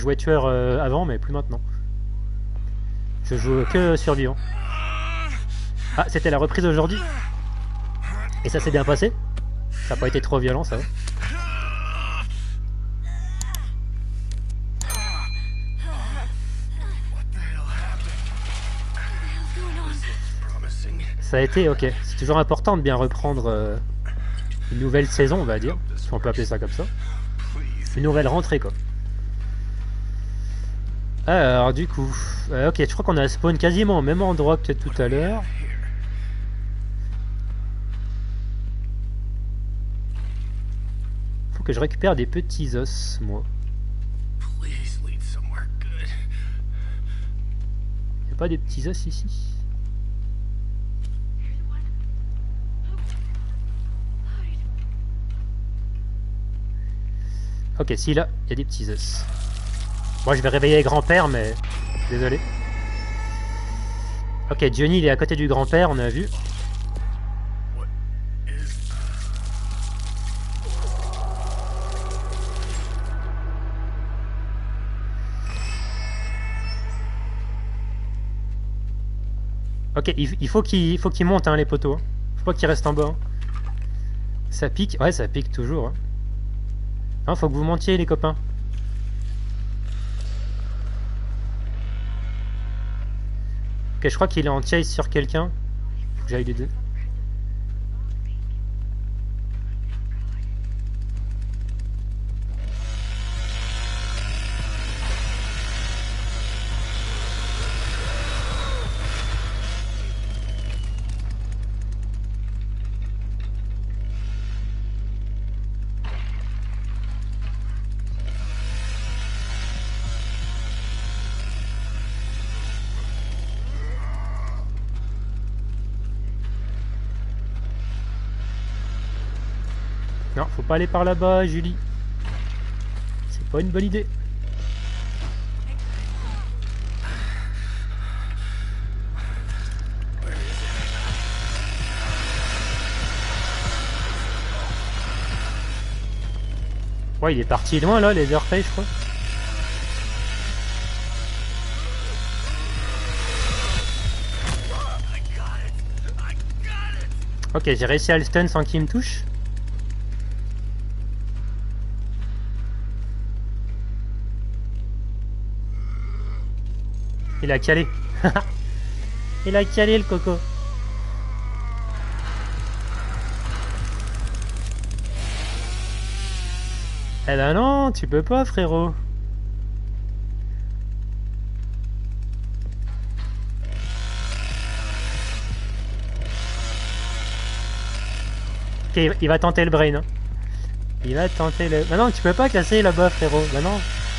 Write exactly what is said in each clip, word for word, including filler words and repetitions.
jouais tueur euh, avant, mais plus maintenant. Je joue que survivant. Ah, c'était la reprise aujourd'hui. Et ça s'est bien passé. Ça n'a pas été trop violent, ça va. Ça a été, ok. C'est toujours important de bien reprendre euh, une nouvelle saison, on va dire. Si on peut appeler ça comme ça. Une nouvelle rentrée, quoi. Alors, du coup... Euh, ok, je crois qu'on a spawn quasiment au même endroit que tout à l'heure. Faut que je récupère des petits os, moi. Y'a pas des petits os ici? Ok, si là, il y a des petits os. Moi, je vais réveiller grand-père, mais... Désolé. Ok, Johnny, il est à côté du grand-père, on a vu. Ok, il, il faut qu'il faut qu'il monte, hein, les poteaux. Hein. Faut pas qu'il reste en bas. Hein. Ça pique. Ouais, ça pique toujours. Hein. Non, faut que vous montiez, les copains. Ok, je crois qu'il est en chase sur quelqu'un. Faut que j'aille l'aider. Non, faut pas aller par là-bas, Julie. C'est pas une bonne idée. Ouais, il est parti loin, là, les Leatherface, je crois. Ok, j'ai réussi à le stun sans qu'il me touche. Il a calé. Il a calé le coco. Eh ben non, tu peux pas, frérot. Ok, il va tenter le brain. Hein. Il va tenter le... Bah non, tu peux pas casser là-bas, frérot. Bah non.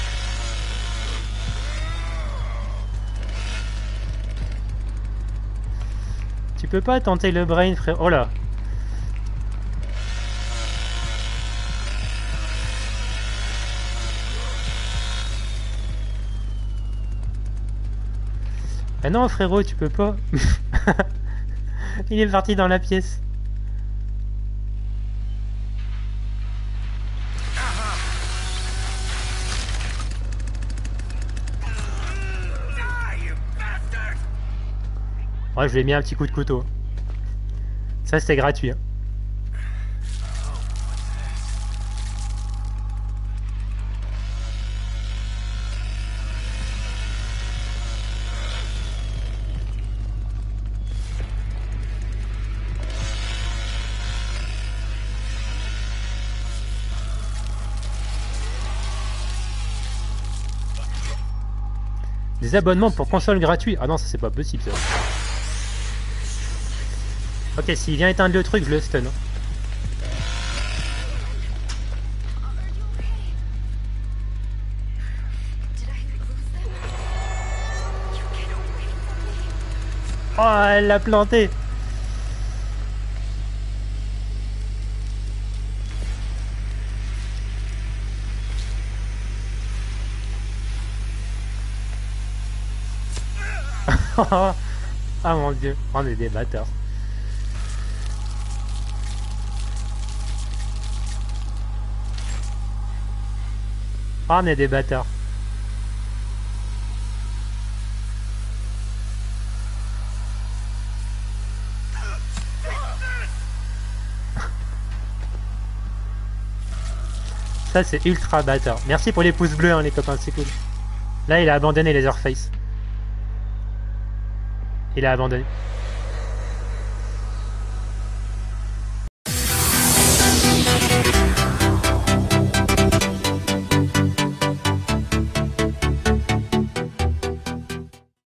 Tu peux pas tenter le brain, frérot. Oh là. Ah non, frérot, tu peux pas. Il est parti dans la pièce. Ouais, je lui ai mis un petit coup de couteau. Ça, c'était gratuit. Hein. Des abonnements pour console gratuits. Ah non, ça c'est pas possible ça. Ok, s'il vient éteindre le truc, je le stun. Hein. Oh, elle l'a planté. Ah mon dieu, on est des bâtards. Ah, on est des bâtards. Ça, c'est ultra bâtard. Merci pour les pouces bleus, hein, les copains, c'est cool. Là, il a abandonné Leatherface. Il a abandonné.